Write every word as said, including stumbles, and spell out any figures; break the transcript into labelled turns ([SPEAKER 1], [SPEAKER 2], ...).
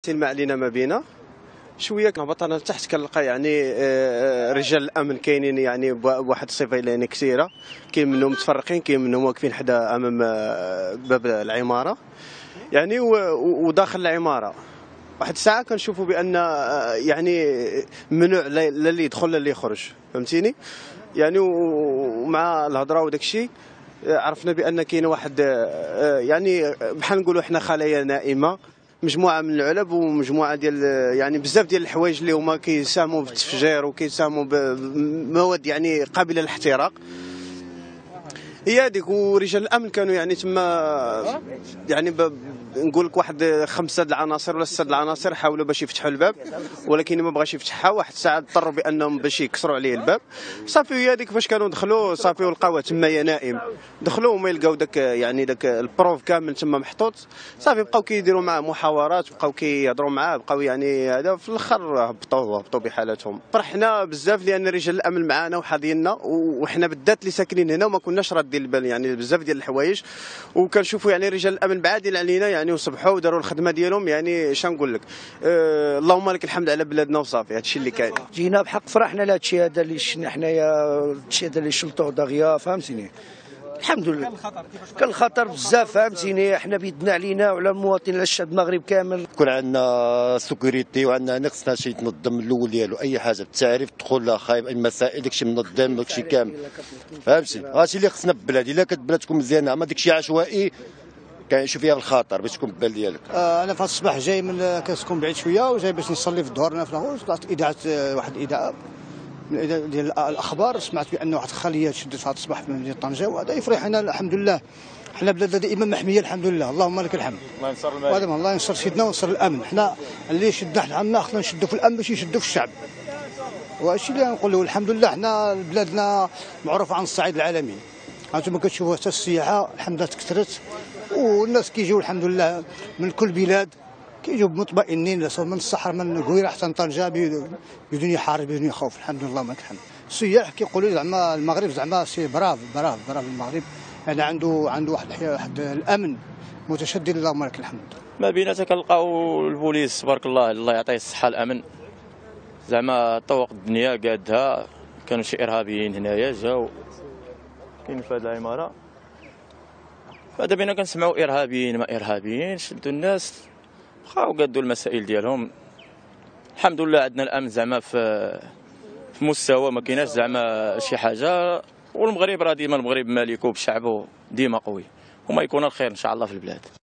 [SPEAKER 1] عرفتي الماء علينا ما بينا شويه كنهبط انا لتحت كنلقى يعني رجال الامن كاينين يعني بواحد الصفه يعني كثيره، كاين منهم متفرقين، كاين منهم واقفين حدا امام باب العماره يعني وداخل العماره. واحد الساعه كنشوفوا بان يعني ممنوع لا اللي يدخل لا اللي يخرج، فهمتيني يعني. ومع الهضره وداك الشيء عرفنا بان كاين واحد يعني بحال نقولوا حنا خلايا نائمه، مجموعه من العلب ومجموعه ديال يعني بزاف ديال الحوايج اللي هما كيساهموا في التفجير وكيساهموا بمواد يعني قابله للاحتراق. هي هذيك. ورجال الامن كانوا يعني تما يعني نقول لك واحد خمسه د العناصر ولا سته د العناصر حاولوا باش يفتحوا الباب، ولكن ما بغاش يفتحها. واحد الساعه اضطروا بانهم باش يكسروا عليه الباب صافي. هي هذيك فاش كانوا دخلوا صافي ولقاوه تما يا نائم، دخلوا وما يلقاو داك يعني داك البروف كامل تما محطوط صافي. بقاو كيديروا معاه محاورات، بقاو كيهضروا معاه، بقاو يعني هذا في الاخر هبطوا هبطوا بحالاتهم. فرحنا بزاف لان رجال الامن معانا وحاضيننا، وحنا بالذات اللي ساكنين هنا وما كناش رادين البال يعني بزاف ديال الحوايج. وكنشوفوا يعني رجال الامن بعادين علينا يعني وصبحوا وداروا الخدمه ديالهم يعني اش نقول لك. أه اللهم لك الحمد على بلادنا وصافي. هذا الشيء اللي كاين.
[SPEAKER 2] جينا بحق فرحنا لهذا الشيء هذا اللي شفنا حنايا، الشيء هذا اللي شلطوه دغيا، فهمتيني. الحمد لله. كان الخطر بزاف، فهمتيني. حنا بيدنا علينا وعلى المواطنين، على الشعب المغرب كامل.
[SPEAKER 3] يكون عندنا سيكوريتي وعندنا نقصنا شي تنظم من الاول ديالو اي حاجه بالتعريف تدخل خايب المسائل داكشي منظم داكشي كامل، فهمتي. هادشي اللي خصنا في البلاد. الا كانت البلاد تكون مزيانه اما داكشي عشوائي كنعيشوا فيها الخطر باش تكون بالبال ديالك.
[SPEAKER 4] آه انا في هذا الصباح جاي من كنسكن بعيد شويه وجاي باش نصلي في الظهر هنا في لاغوس. طلعت اذاعه واحد الاذاعه من الاذاعه ديال الاخبار، سمعت بان واحد الخليه تشدت في هذا الصباح في مدينه طنجه، وهذا يفرحنا الحمد لله. حنا بلادنا دائما محميه الحمد لله، اللهم لك الحمد.
[SPEAKER 3] الله ينصر الملك.
[SPEAKER 4] الله ينصر سيدنا وينصر الامن. حنا اللي شدنا حنا عنا خصنا نشدوا في الامن باش يشدوا في الشعب. وهادشي اللي نقولوا الحمد لله. حنا بلادنا معروفه عن الصعيد العالمي. هانتوما كتشوفوا حتى السياحه الحمد لله تكثرت، والناس كيجيو الحمد لله من كل بلاد، كيجيو مطمئنين من الصحراء من القويره حتى طنجه بدون حرج بدون خوف. الحمد لله لك الحمد. السياح كيقولوا زعما المغرب زعما سي براف براف براف المغرب يعني عنده عنده واحد واحد الامن متشدد، اللهم لك الحمد.
[SPEAKER 5] ما بيناتها كنلقاو البوليس تبارك الله، الله يعطيه الصحه الامن، زعما طوق الدنيا قادها. كانوا شي ارهابيين هنايا جاو كاين في هذه العماره، بعدا بينا كنسمعوا ارهابيين ما ارهابيين شدوا الناس بقاو قادوا المسائل ديالهم. الحمد لله عندنا الامن زعما في في مستوى ما كايناش زعما شي حاجه. والمغرب راه ديما المغرب مالكو بشعبه ديما قوي، وما يكون الخير ان شاء الله في البلاد.